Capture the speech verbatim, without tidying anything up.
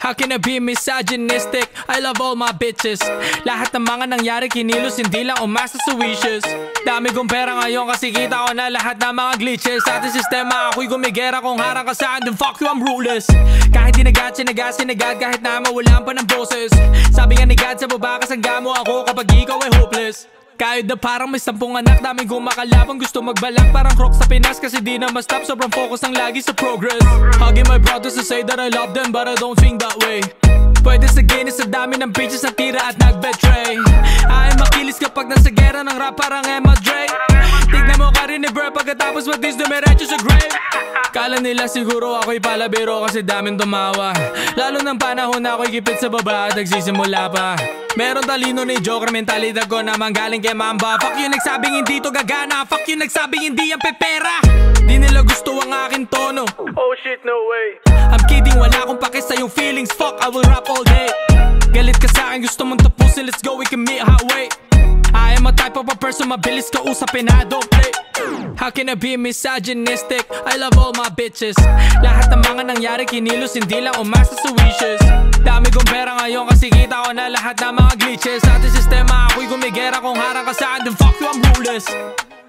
How can I be misogynistic? I love all my bitches. Lahat ng mga nangyari kinilos, hindi lang umasa sa wishes. Dami kong pera ngayon kasi kita ko na lahat ng mga glitches. Sa ating sistema ako'y gumigera, kung harang ka saan then fuck you, I'm ruthless. Kahit dinagat, sinagat, sinagat, kahit na mawalan pa ng boses. Sabi nga ni God sa baba, kasangga mo ako kapag ikaw ay hopeless. Kahit na parang may sampung anak, daming gumakalapang gusto magbalak, parang croc sa Pinas kasi di na ma-stop, sobrang focus ang lagi sa progress. Hugging my brothers to say that I love them but I don't think that way. Pwede sa Guinness sa dami ng bitches na tira at nag-betray. Ay makilis kapag nasa gera ng rap parang Emma Dre. Tignan mo ka rin ni Bro pagkatapos mag-diss dumiretso sa grave. Kala nila siguro ako'y palabiro kasi daming tumawa, lalo ng panahon na ako'y gipit sa baba at nagsisimula pa. Meron talino ni Joker, mentalidad ko naman galing kay Mamba. Fuck you nagsabing hindi to gagana, fuck you nagsabing hindi yan pepera. Di nila gusto ang aking tono. Oh shit, no way. I'm kidding, wala akong pake sa yung feelings. Fuck, I will rap all day. Galit ka sa akin, gusto mong tapusin, let's go, we can meet halfway. I am a type of a person, mabilis ka usapin, I don't play. How can I be misogynistic? I love all my bitches. Lahat ng mga nangyari kinilos, hindi lang umasa sa wishes. Dami kong pera ngayon kasi kita ko na lahat ng mga glitches. Sa ating sistema ako'y gumigera, kung harang ka saan then fuck you, I'm ruthless.